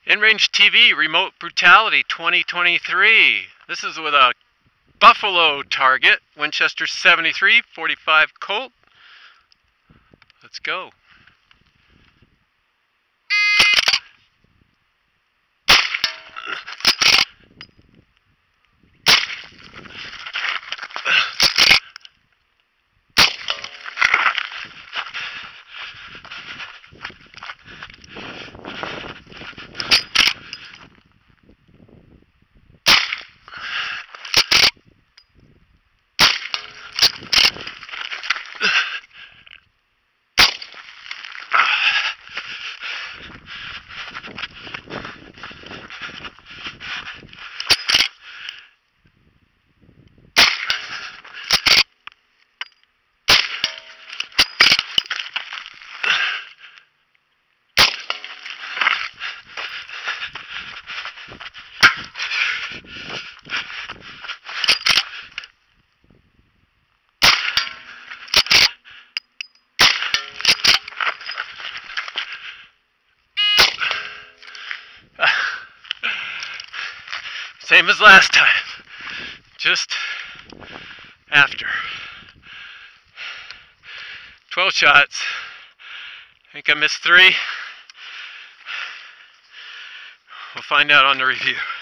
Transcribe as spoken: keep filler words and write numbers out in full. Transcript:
In-range T V remote Brutality twenty twenty-three. This is with a Buffalo target, Winchester seventy-three forty-five Colt. Let's go. Same as last time, just after. twelve shots. I think I missed three. We'll find out on the review.